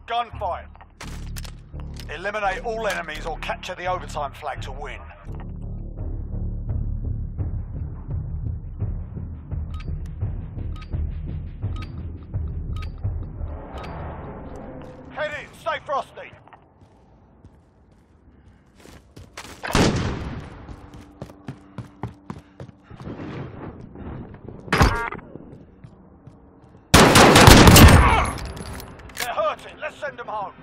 Gunfight. Eliminate all enemies or capture the overtime flag to win. Head in, stay frosty. They're hurting, let's send them home.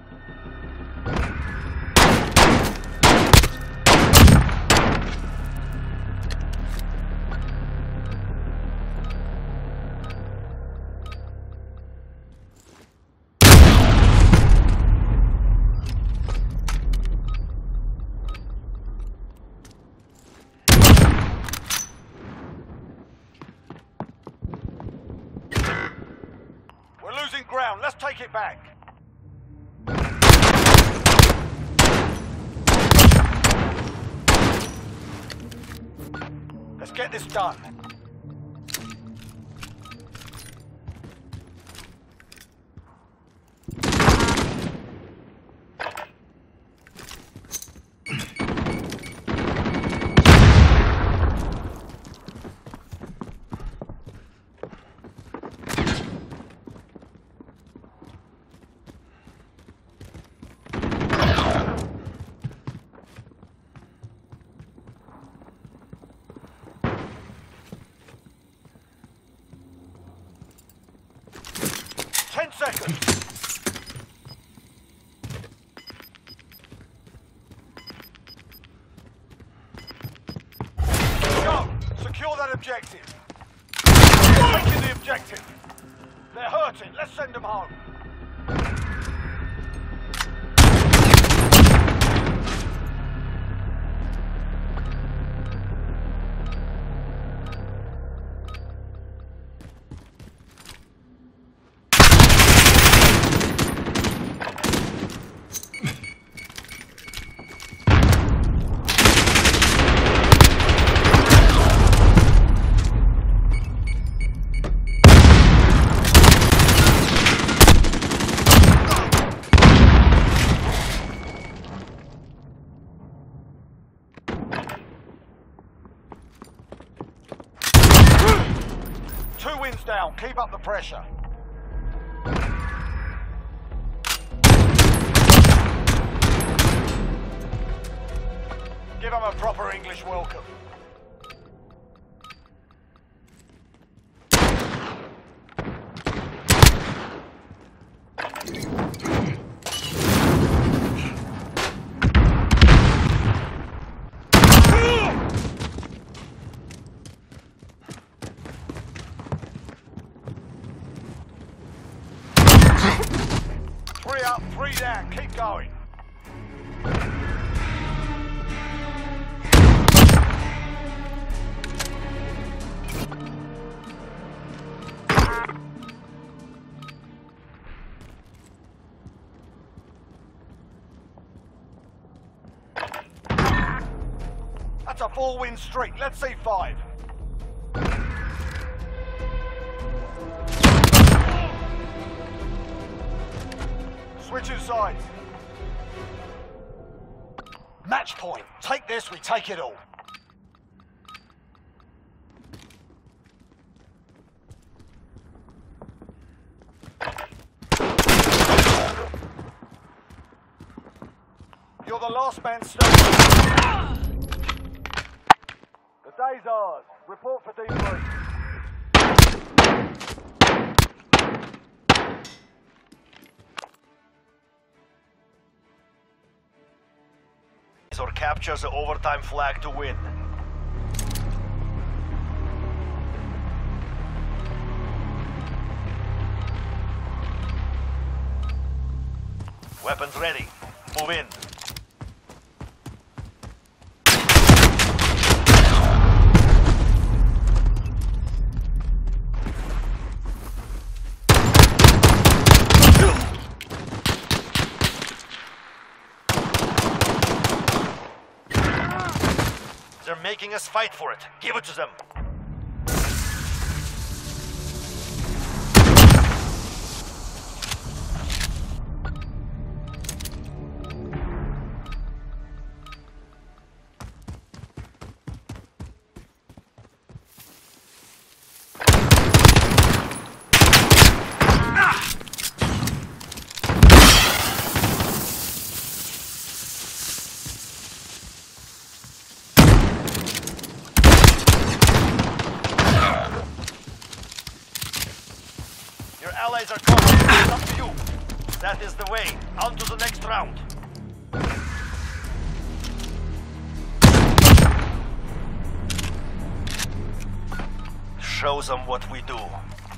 Losing ground, let's take it back. Let's get this done. Seconds. Go! Secure that objective. Taking the objective. They're hurting. Let's send them home. Two wins down, keep up the pressure. Give them a proper English welcome. Three up, three down, keep going. That's a 4-win streak, let's see 5. Switching sides. Match point. Take this, we take it all. You're the last man standing. The day's ours. Report for debrief. Or captures the overtime flag to win. Weapons ready. Move in. They're making us fight for it. Give it to them. Guys are coming. It's up to you. That is the way. On to the next round. Show them what we do.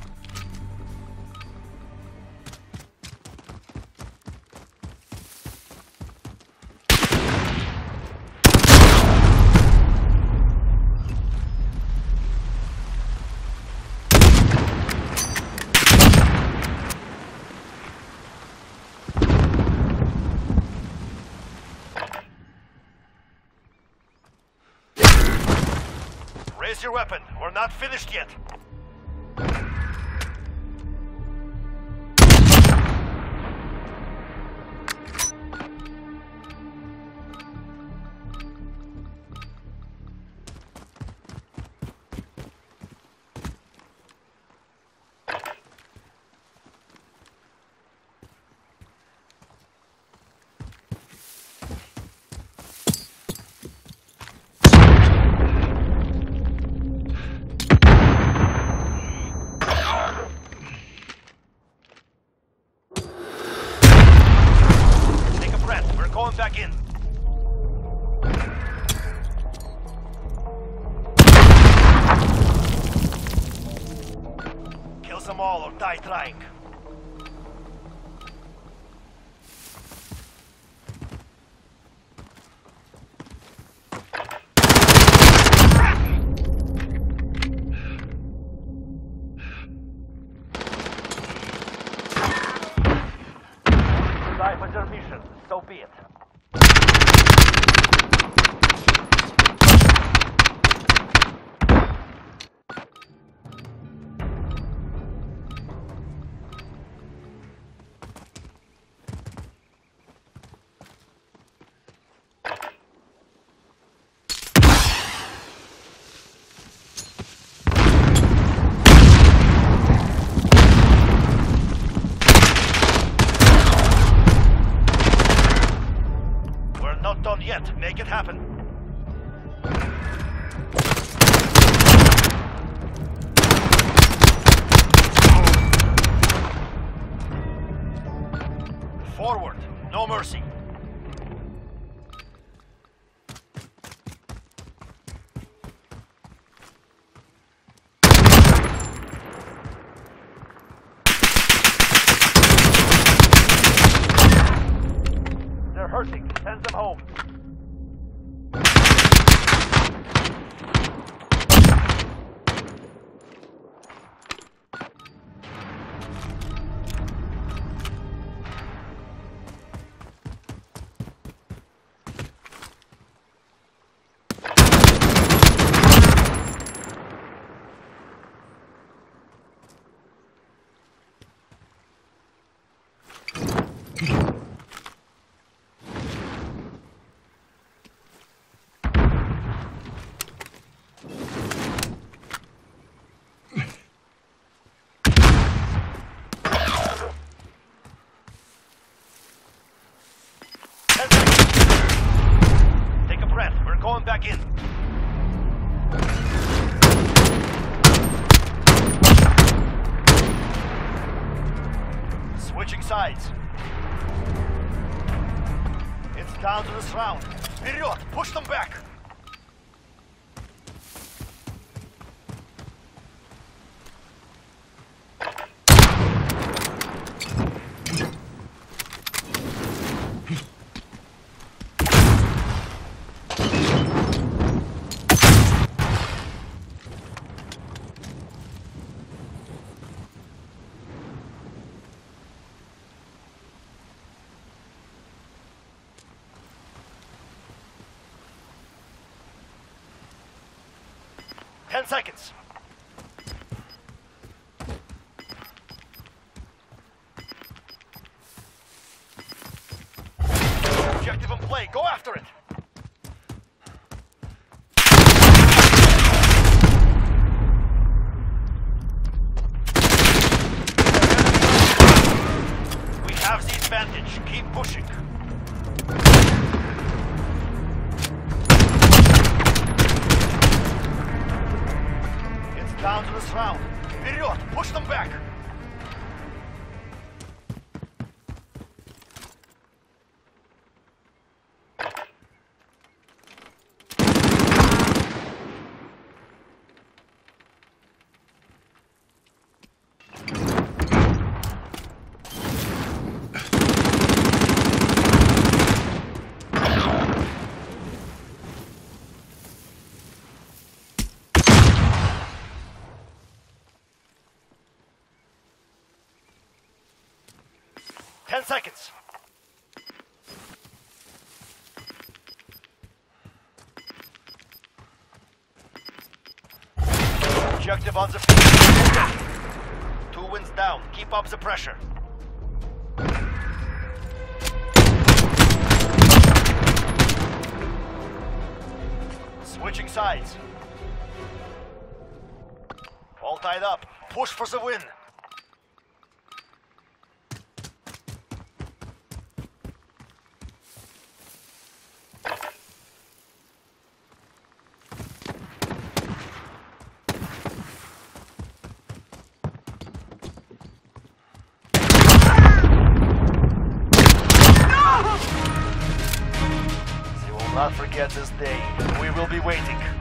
Raise your weapon. We're not finished yet. Going back in. Kill them all or die trying. Die for your mission, so be it. Not done yet. Make it happen. Forward. No mercy. They're hurting. Send them home. Take a breath. We're going back in. Switching sides. It's down to this round. Вперед! Push them back! Ten seconds. Objective in play. Go after it. We have the advantage. Keep pushing. Down to this round. Вперед! Push them back! seconds. Objective on the field. 2 wins down. Keep up the pressure. Switching sides. All tied up. Push for the win. They will not forget this day. We will be waiting.